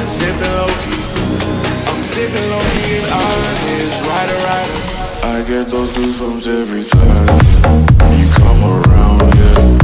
sipping low key. I'm sipping low key and honest, rider, rider. I get those goosebumps every time you come around, yeah.